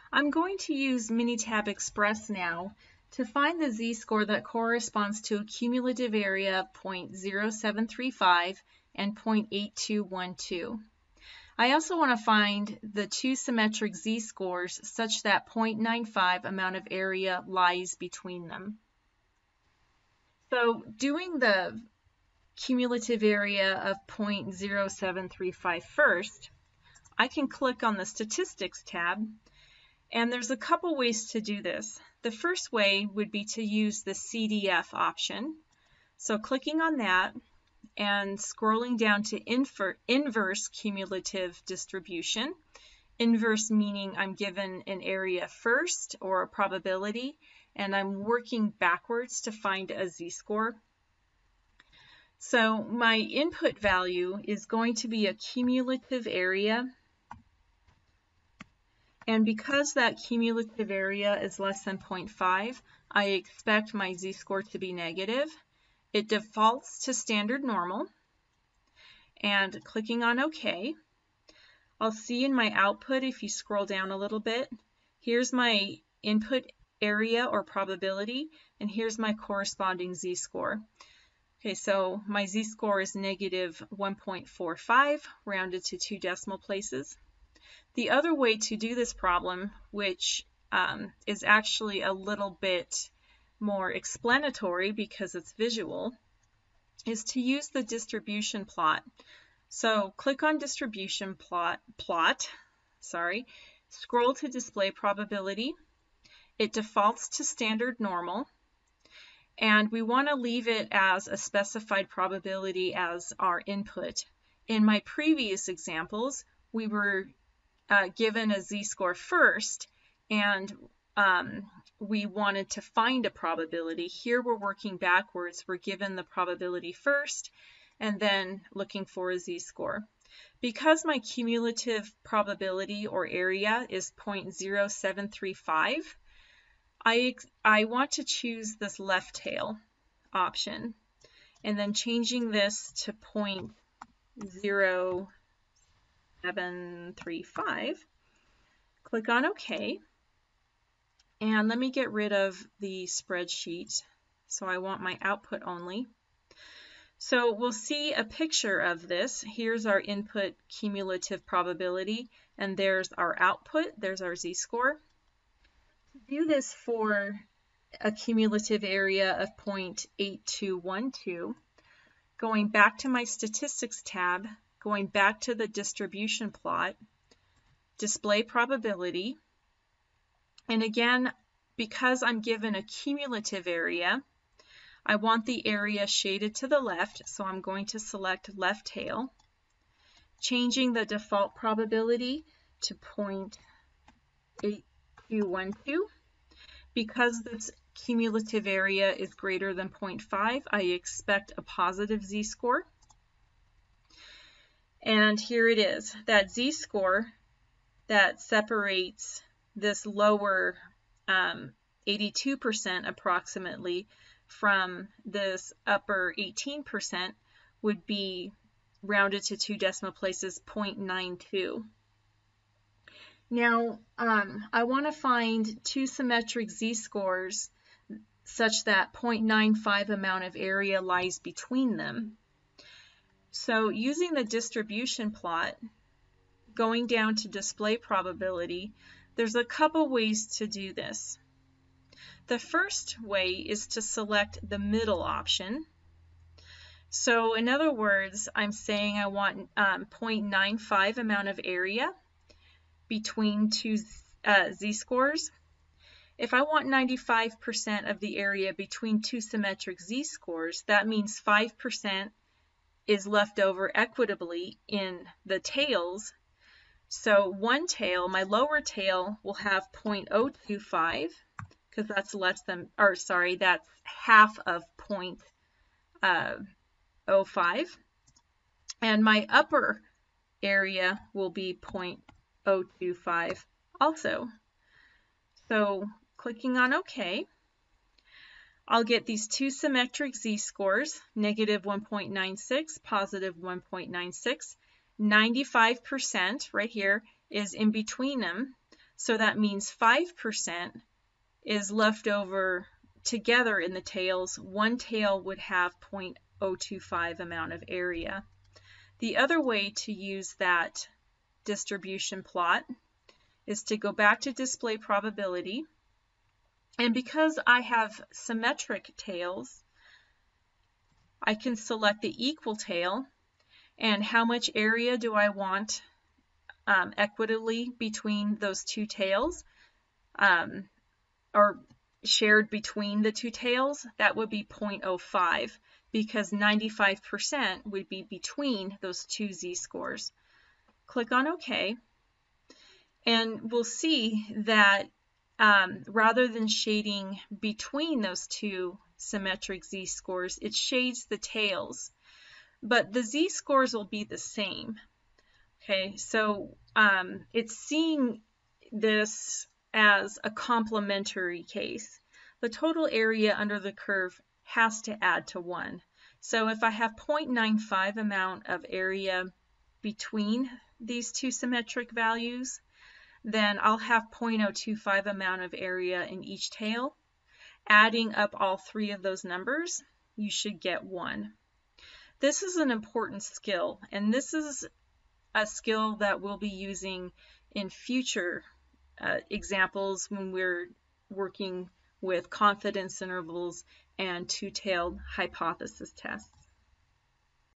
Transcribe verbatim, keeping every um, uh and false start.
I'm going to use Minitab Express now to find the z-score that corresponds to a cumulative area of zero point zero seven three five and zero point eight two one two. I also want to find the two symmetric z-scores such that zero point nine five amount of area lies between them. So doing the cumulative area of zero point zero seven three five first, I can click on the Statistics tab, and there's a couple ways to do this. The first way would be to use the C D F option. So clicking on that and scrolling down to inver inverse cumulative distribution. Inverse meaning I'm given an area first or a probability, and I'm working backwards to find a z-score. So my input value is going to be a cumulative area. And because that cumulative area is less than zero point five, I expect my z-score to be negative. It defaults to standard normal. And clicking on OK, I'll see in my output, if you scroll down a little bit, here's my input area or probability, and here's my corresponding z-score. Okay, so my z-score is negative one point four five, rounded to two decimal places. The other way to do this problem, which um, is actually a little bit more explanatory because it's visual, is to use the distribution plot. So click on distribution plot, plot, sorry, scroll to display probability. It defaults to standard normal, and we want to leave it as a specified probability as our input. In my previous examples, we were Uh, given a z-score first, and um, we wanted to find a probability. Here we're working backwards. We're given the probability first and then looking for a z-score. Because my cumulative probability or area is zero point zero seven three five, I, I want to choose this left tail option, and then changing this to zero point zero seven three five, click on OK, and let me get rid of the spreadsheet. So I want my output only. So we'll see a picture of this. Here's our input cumulative probability, and there's our output. There's our z-score. To do this for a cumulative area of zero point eight two one two, going back to my Statistics tab, going back to the distribution plot, display probability, and again, because I'm given a cumulative area, I want the area shaded to the left, so I'm going to select left tail, changing the default probability to zero point eight two one two. Because this cumulative area is greater than zero point five, I expect a positive z-score. And here it is, that z-score that separates this lower um, eighty-two percent approximately from this upper eighteen percent would be rounded to two decimal places, zero point nine two. Now, um, I want to find two symmetric z-scores such that zero point nine five amount of area lies between them. So using the distribution plot, going down to display probability, there's a couple ways to do this. The first way is to select the middle option. So in other words, I'm saying I want um, zero point nine five amount of area between two uh, z-scores. If I want ninety-five percent of the area between two symmetric z-scores, that means five percent is left over equitably in the tails. So one tail, my lower tail, will have zero point zero two five, because that's less than, or sorry, that's half of zero point zero five. And my upper area will be zero point zero two five also. So clicking on OK, I'll get these two symmetric z-scores, negative one point nine six, positive one point nine six. ninety-five percent right here is in between them. So that means five percent is left over together in the tails. One tail would have zero point zero two five amount of area. The other way to use that distribution plot is to go back to display probability. And because I have symmetric tails, I can select the equal tail and how much area do I want um, equitably between those two tails, um, or shared between the two tails. That would be zero point zero five, because ninety-five percent would be between those two z-scores. Click on OK, and we'll see that um, rather than shading between those two symmetric z-scores, it shades the tails, but the z-scores will be the same. Okay, so um, it's seeing this as a complementary case. The total area under the curve has to add to one. So if I have zero point nine five amount of area between these two symmetric values, then I'll have zero point zero two five amount of area in each tail. Adding up all three of those numbers, you should get one. This is an important skill, and this is a skill that we'll be using in future uh, examples when we're working with confidence intervals and two-tailed hypothesis tests.